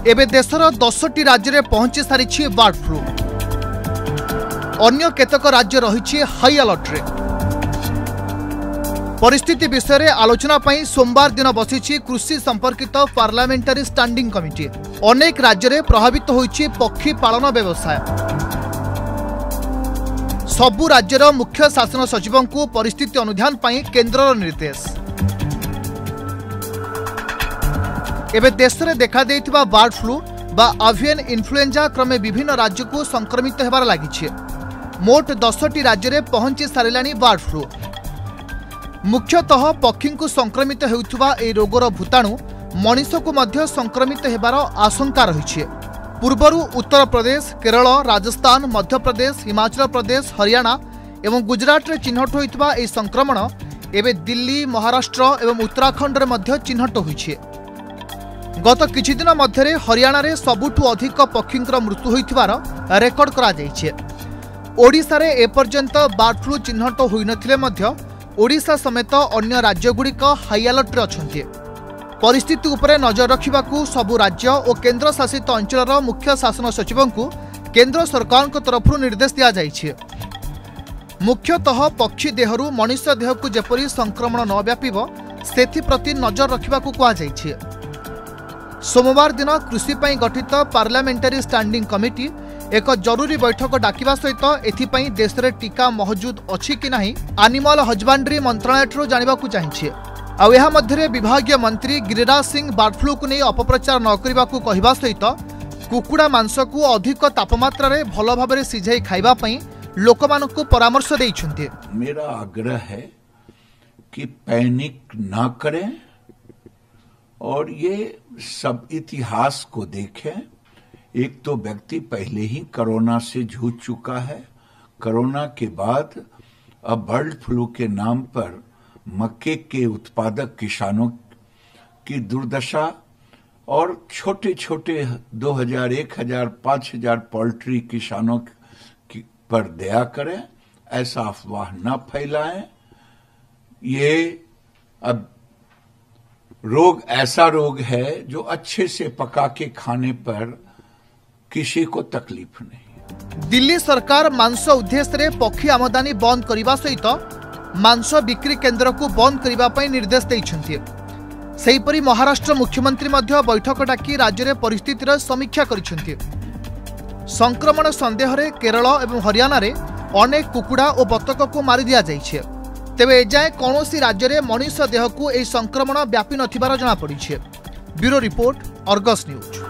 एबे देशर 10टी राज्य में पहुंची सारी बर्ड फ्लू। अन्य केतक राज्य रही हाई अलर्ट रे। परिस्थिति विषय में आलोचना पई सोमवार दिन बसी कृषि संपर्कित पार्लियामेंटारी स्टैंडिंग कमिटी। अनेक राज्य में प्रभावित होइछि पक्षी पालन व्यवसाय। सबु राज्यर मुख्य शासन सचिवों को परिस्थिति अनुध्यान पई केंद्रर निर्देश। एबे देश में देखा देइथिबा बर्ड फ्लू बा एवियन इन्फ्लुएंजा क्रमे विभिन्न राज्य को संक्रमित हेबार लागिछि। मोट 10टी राज्य में पहुंची सारिलानी बर्ड फ्लू। मुख्यतः पक्षी को संक्रमित हेउथुबा ए रोगर भूताणु मनीष को मध्य संक्रमित हेबार आशंका रही। पूर्वरु उत्तर प्रदेश, केरल, राजस्थान, मध्य प्रदेश, हिमाचल प्रदेश, हरियाणा एवं गुजरात रे चिन्हट होइथबा ए संक्रमण एबे दिल्ली, महाराष्ट्र एवं उत्तराखंड रे मध्य चिन्हट होइछे। गत किछि दिन मध्यरे हरियाणा रे सबुठु अधिक पक्षींकर मृत्यु होइथिबार रेकर्ड करा जाइछे। ओडिशा रे एपर्यंत बर्ड फ्लू चिन्हट होई नथिले मध्य ओडिशा समेत अन्य राज्यगुड़िक हाई अलर्ट रे अछन्ति। परिस्थिति उपरे नजर रखिबाकू सबु राज्य और केंद्र शासित अंचलर मुख्य शासन सचिवों को केंद्र सरकार तरफ निर्देश दिया जाइछे। मुख्यतः पक्षी देहरु मनुष्य देह को जेपरी संक्रमण न व्यापिब सेथि प्रति नजर रखिबाकू कहा जाइछे। सोमवार दिन कृषि पई गठित पार्लियामेंटारी स्टैंडिंग कमिटी एक जरूरी बैठक डाकिबा सहित एथिपई देश रे टीका मौजूद अछि कि नाही एनिमल हजबेंड्री मंत्रालय जानिबाकू चाहिए। आ एहा मध्यरे विभागीय मंत्री गिरिराज सिंह बर्ड फ्लू को नहीं अपप्रचार न करबाकू कहिबा सहित कुकुड़ा मांस को अधिक तापमात्रा रे भल भाबरे सिझाई खाइबा पई लोकमानकू परामर्श दैछन्ते। मेरा आग्रह है कि पैनिक ना करें और ये सब इतिहास को देखें। एक तो व्यक्ति पहले ही कोरोना से जूझ चुका है। कोरोना के बाद अब बर्ड फ्लू के नाम पर मक्के के उत्पादक किसानों की दुर्दशा और छोटे छोटे 2000, 1000, 5000 पोल्ट्री किसानों पर दया करें, ऐसा अफवाह न फैलाएं। ये अब रोग ऐसा रोग है जो अच्छे से पका के खाने पर किसी को तकलीफ नहीं। दिल्ली सरकार मांस उद्देश्य रे पक्षी आमदानी बंद करने सहित मांस बिक्री केन्द्र को बंद करने निर्देश देइछन्ति। सेहीपरि महाराष्ट्र मुख्यमंत्री मध्य बैठक डाकी राज्य में परिस्थितिर समीक्षा करिछन्ति। संक्रमण संदेह रे केरल एवं हरियाणा रे अनेक कुकुड़ा और बतक को मारी दिया जाइछे। तेबे एजाए कौनसी राज्य में मनुष्य देह को यह संक्रमण व्यापी नथिबार जଣା पड़िछे। Bureau report, Argus news.